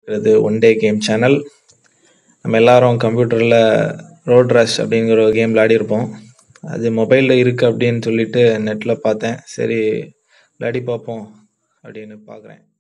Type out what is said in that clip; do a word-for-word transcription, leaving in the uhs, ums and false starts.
இது one day game channel. நம்ம எல்லாரும் கம்ப்யூட்டரில் ரோட் ரஷ் அப்படிங்கிற ஒரு கேம் விளையாடிருப்போம். அது மொபைலில் இருக்குது அப்படின்னு சொல்லிட்டு நெட்டில் பார்த்தேன். சரி விளையாடி பார்ப்போம் அப்படின்னு பார்க்குறேன்.